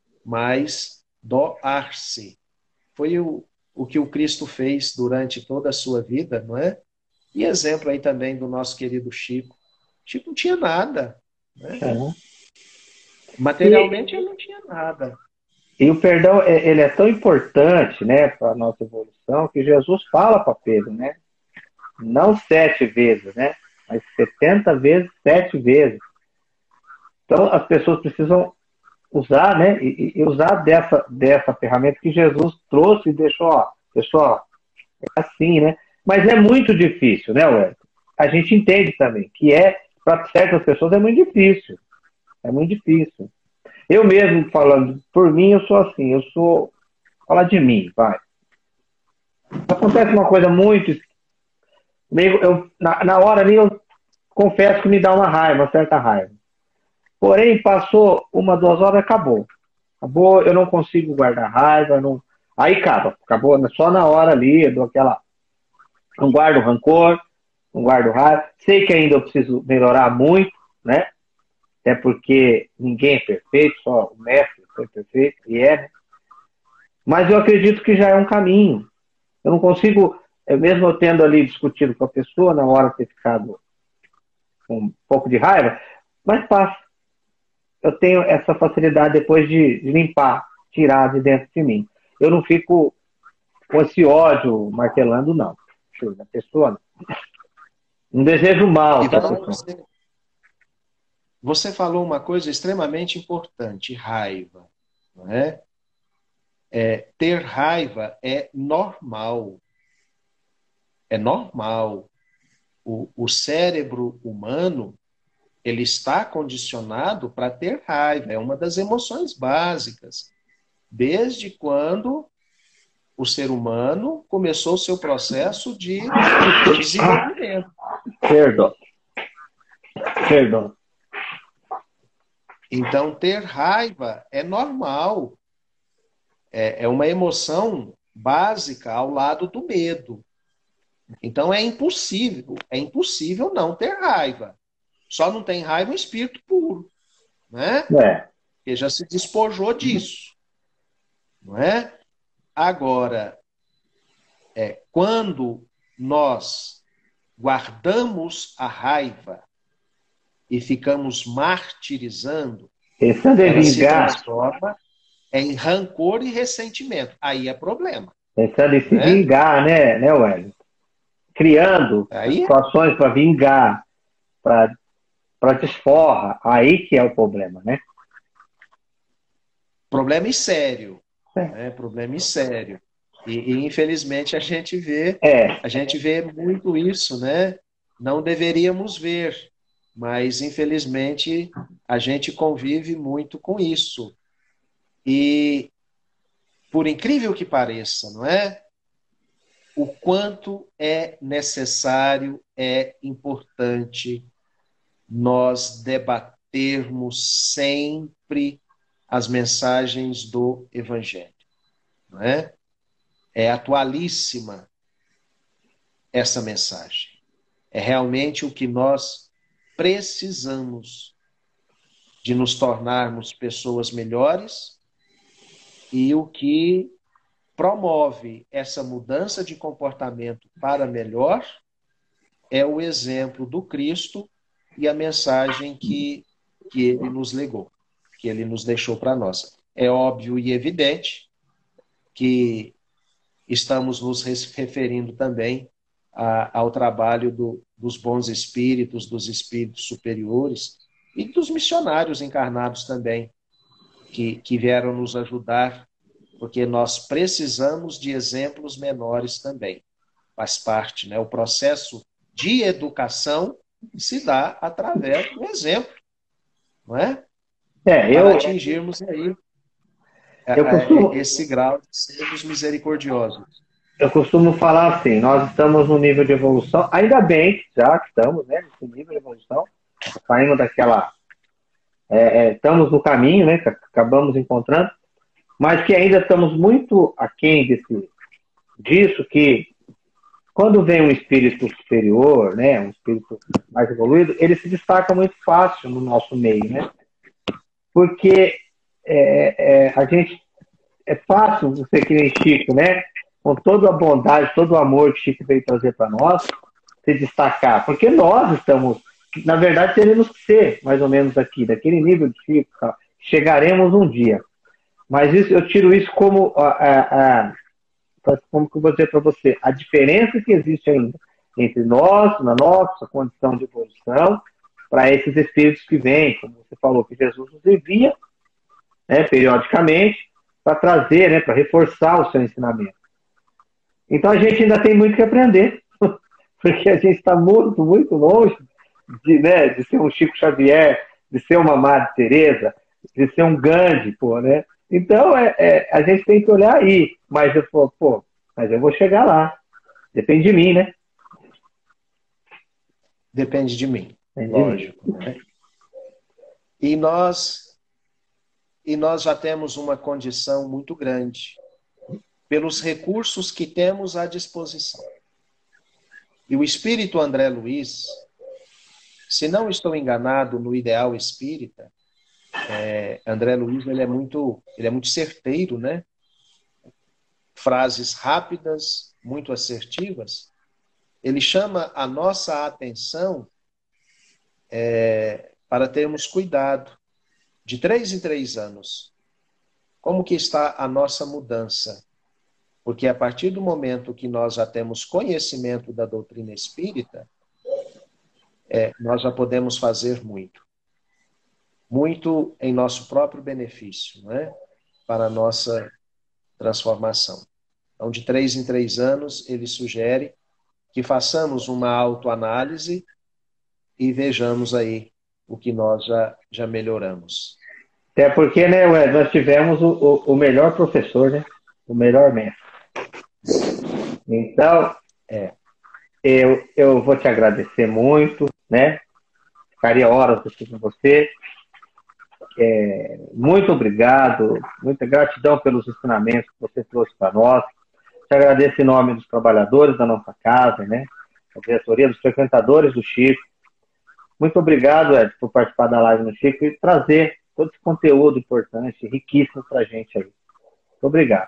mas doar-se. Foi o, o que o Cristo fez durante toda a sua vida, não é? E exemplo aí também do nosso querido Chico. Chico não tinha nada. Né? É. Materialmente E, ele não tinha nada. e o perdão, ele é tão importante, né, para a nossa evolução, que Jesus fala para Pedro, né? Não sete vezes, né? Mas setenta vezes, sete vezes. Então, as pessoas precisam usar, né? E, e usar dessa, dessa ferramenta que Jesus trouxe e deixou, ó, pessoal, é assim, né? Mas é muito difícil, né, Wellington? A gente entende também que é, para certas pessoas, é muito difícil. É muito difícil. Eu mesmo, falando por mim, eu sou assim, eu sou. Fala de mim, vai. Acontece uma coisa muito. Meio, eu, na, na hora ali, eu confesso que me dá uma raiva, uma certa raiva. Porém, passou uma, duas horas, acabou. Acabou, eu não consigo guardar raiva, não... aí acaba, acabou só na hora ali, eu dou aquela. Não guardo rancor, não guardo raiva. Sei que ainda eu preciso melhorar muito, né? Até porque ninguém é perfeito, só o mestre foi perfeito, e é, né? Mas eu acredito que já é um caminho. Eu não consigo, mesmo eu tendo ali discutido com a pessoa, na hora de ter ficado com um pouco de raiva, mas passa. Eu tenho essa facilidade depois de, de limpar, tirar de dentro de mim. Eu não fico com esse ódio martelando, não. A pessoa não. Um desejo mal para a Então, pessoa. você, você falou uma coisa extremamente importante, raiva. Não é? É, ter raiva é normal. É normal. O, o cérebro humano, ele está condicionado para ter raiva. É uma das emoções básicas. Desde quando o ser humano começou o seu processo de, de desenvolvimento. Perdão. Perdão. Então, ter raiva é normal. É, é uma emoção básica ao lado do medo. Então, é impossível, é impossível não ter raiva. Só não tem raiva um espírito puro, né? É. Que já se despojou disso, não é? Agora, é, quando nós guardamos a raiva e ficamos martirizando, Pensando em ela se vingar, transforma em rancor e ressentimento. Aí é problema. pensando em se Né? vingar, né, né, Wellington? Criando Aí é situações para vingar, para desforra, aí que é o problema, né? problema e sério. É. Né? Problema e sério. E, e, infelizmente a gente vê, É. a gente vê muito isso, né? Não deveríamos ver, mas infelizmente a gente convive muito com isso. E por incrível que pareça, não é? O quanto é necessário, é importante nós debatermos sempre as mensagens do Evangelho. Não é? É atualíssima essa mensagem. É realmente o que nós precisamos de nos tornarmos pessoas melhores e o que promove essa mudança de comportamento para melhor é o exemplo do Cristo e a mensagem que, que ele nos legou, que ele nos deixou para nós. É óbvio e evidente que estamos nos referindo também a, ao trabalho do, dos bons espíritos, dos espíritos superiores e dos missionários encarnados também, que, que vieram nos ajudar, porque nós precisamos de exemplos menores também. Faz parte, né? O processo de educação se dá através do exemplo, não é? É, Para eu, atingirmos aí eu, costumo, esse grau de sermos misericordiosos. eu costumo falar assim, nós estamos no nível de evolução, ainda bem que já estamos, né, nesse nível de evolução, saímos daquela, é, é, estamos no caminho, né, que acabamos encontrando, mas que ainda estamos muito aquém desse, disso, que quando vem um espírito superior, né, um espírito mais evoluído, ele se destaca muito fácil no nosso meio, né, porque é, é, a gente, é fácil você que nem Chico, né, com toda a bondade, todo o amor que Chico veio trazer para nós, se destacar, porque nós estamos, na verdade, teremos que ser mais ou menos aqui, daquele nível de Chico, tá? Chegaremos um dia. Mas isso, eu tiro isso como, a, a, a, como que eu vou dizer para você, a diferença que existe ainda entre nós, na nossa condição de evolução, para esses espíritos que vêm, como você falou, que Jesus nos envia, né, periodicamente, para trazer, né, para reforçar o seu ensinamento. Então a gente ainda tem muito que aprender, porque a gente está muito, muito longe de, né, de ser um Chico Xavier, de ser uma Madre Teresa, de ser um Gandhi, pô, né? Então é, é, a gente tem que olhar aí, mas eu falo, pô, mas eu vou chegar lá, depende de mim, né? Depende de mim, Depende de mim. lógico. Né? E nós, e nós já temos uma condição muito grande pelos recursos que temos à disposição. E o espírito André Luiz, se não estou enganado no ideal espírita, é, André Luiz ele é muito, ele é muito certeiro, né? Frases rápidas, muito assertivas. Ele chama a nossa atenção é, para termos cuidado de três em três anos. Como que está a nossa mudança? Porque a partir do momento que nós já temos conhecimento da doutrina espírita, é, nós já podemos fazer muito. Muito em nosso próprio benefício, né? Para a nossa transformação. Então, de três em três anos, ele sugere que façamos uma autoanálise e vejamos aí o que nós já, já melhoramos. Até porque, né, Wes, nós tivemos o, o, o melhor professor, né? O melhor mestre. Então, é, eu, eu vou te agradecer muito, né? Ficaria horas aqui com você. É, muito obrigado, muita gratidão pelos ensinamentos que você trouxe para nós. Te agradeço em nome dos trabalhadores da nossa casa, né? Da diretoria, dos frequentadores do Chico. Muito obrigado, Ed, por participar da live no Chico e trazer todo esse conteúdo importante, riquíssimo para a gente aí. Muito obrigado.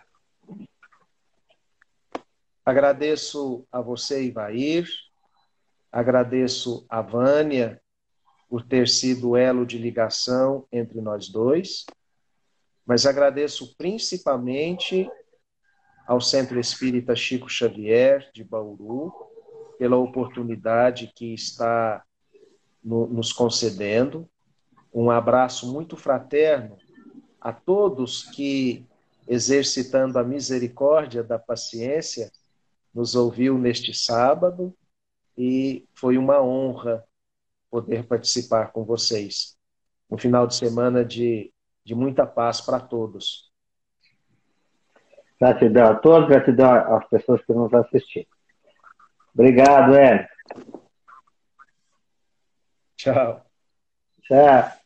Agradeço a você, Ivair. Agradeço a Vânia por ter sido o elo de ligação entre nós dois. Mas agradeço principalmente ao Centro Espírita Chico Xavier, de Bauru, pela oportunidade que está no, nos concedendo. Um abraço muito fraterno a todos que, exercitando a misericórdia da paciência, nos ouviu neste sábado, e foi uma honra poder participar com vocês. Um final de semana de, de muita paz para todos. Gratidão a todos, gratidão às pessoas que nos assistiram. Obrigado, Ed. Tchau. Tchau.